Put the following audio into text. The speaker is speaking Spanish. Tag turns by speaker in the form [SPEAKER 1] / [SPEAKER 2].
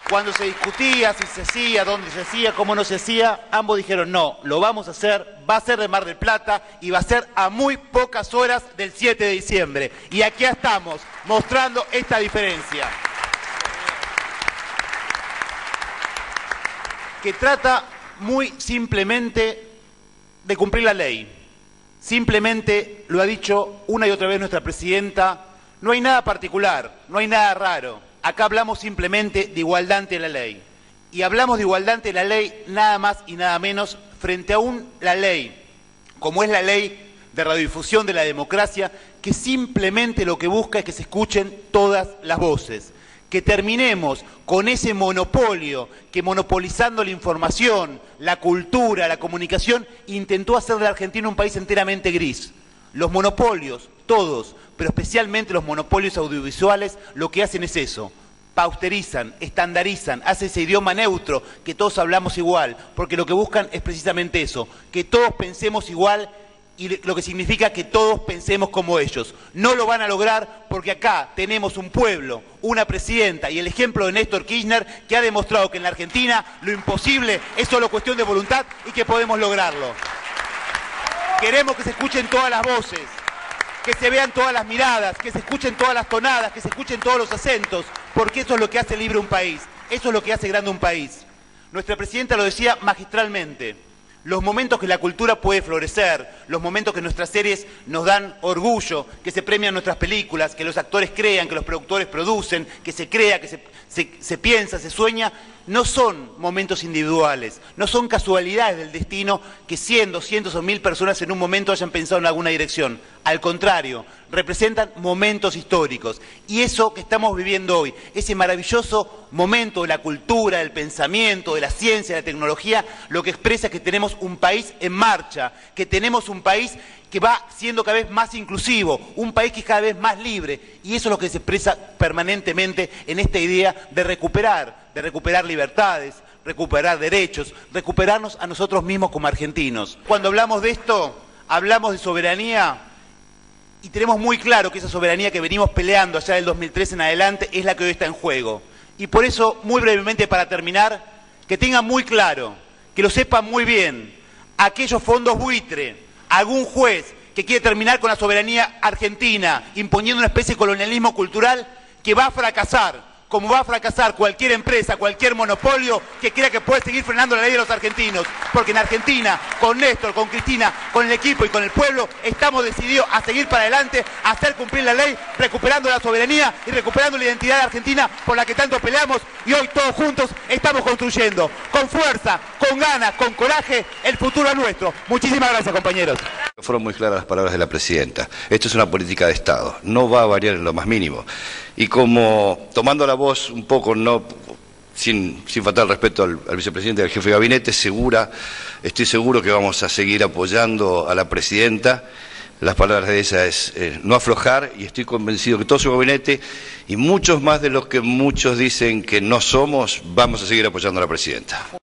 [SPEAKER 1] Cuando se discutía si se hacía, dónde se hacía, cómo no se hacía, ambos dijeron no, lo vamos a hacer, va a ser de Mar del Plata y va a ser a muy pocas horas del 7 de diciembre. Y aquí estamos, mostrando esta diferencia. Que trata muy simplemente de cumplir la ley. Simplemente, lo ha dicho una y otra vez nuestra presidenta, no hay nada particular, no hay nada raro. Acá hablamos simplemente de igualdad ante la ley. Y hablamos de igualdad ante la ley nada más y nada menos frente a la ley, como es la ley de radiodifusión de la democracia, que simplemente lo que busca es que se escuchen todas las voces. Que terminemos con ese monopolio que, monopolizando la información, la cultura, la comunicación, intentó hacer de la Argentina un país enteramente gris. Los monopolios, todos, pero especialmente los monopolios audiovisuales, lo que hacen es eso. Pausterizan, estandarizan, hacen ese idioma neutro, que todos hablamos igual, porque lo que buscan es precisamente eso, que todos pensemos igual, y lo que significa que todos pensemos como ellos. No lo van a lograr porque acá tenemos un pueblo, una presidenta y el ejemplo de Néstor Kirchner, que ha demostrado que en la Argentina lo imposible es solo cuestión de voluntad y que podemos lograrlo. Queremos que se escuchen todas las voces, que se vean todas las miradas, que se escuchen todas las tonadas, que se escuchen todos los acentos, porque eso es lo que hace libre un país, eso es lo que hace grande un país. Nuestra presidenta lo decía magistralmente. Los momentos que la cultura puede florecer, los momentos que nuestras series nos dan orgullo, que se premian nuestras películas, que los actores crean, que los productores producen, que se crea, que se piensa, se sueña, no son momentos individuales, no son casualidades del destino que 100, 200 o 1000 personas en un momento hayan pensado en alguna dirección. Al contrario, representan momentos históricos. Y eso que estamos viviendo hoy, ese maravilloso momento de la cultura, del pensamiento, de la ciencia, de la tecnología, lo que expresa es que tenemos un país en marcha, que tenemos un país que va siendo cada vez más inclusivo, un país que es cada vez más libre, y eso es lo que se expresa permanentemente en esta idea de recuperar libertades, recuperar derechos, recuperarnos a nosotros mismos como argentinos. Cuando hablamos de esto, hablamos de soberanía, y tenemos muy claro que esa soberanía que venimos peleando allá del 2003 en adelante es la que hoy está en juego. Y por eso, muy brevemente para terminar, que tengan muy claro, que lo sepan muy bien, aquellos fondos buitre, algún juez que quiere terminar con la soberanía argentina, imponiendo una especie de colonialismo cultural, que va a fracasar, como va a fracasar cualquier empresa, cualquier monopolio que crea que puede seguir frenando la ley de los argentinos. Porque en Argentina, con Néstor, con Cristina, con el equipo y con el pueblo, estamos decididos a seguir para adelante, a hacer cumplir la ley, recuperando la soberanía y recuperando la identidad de Argentina por la que tanto peleamos, y hoy todos juntos estamos construyendo, con fuerza, con ganas, con coraje, el futuro es nuestro. Muchísimas gracias, compañeros.
[SPEAKER 2] Fueron muy claras las palabras de la presidenta. Esto es una política de Estado, no va a variar en lo más mínimo. Y como tomando la voz un poco, sin faltar el respeto al vicepresidente y al jefe de gabinete, estoy seguro que vamos a seguir apoyando a la presidenta. Las palabras de ella es no aflojar, y estoy convencido que todo su gabinete y muchos más de los que muchos dicen que no somos, vamos a seguir apoyando a la presidenta.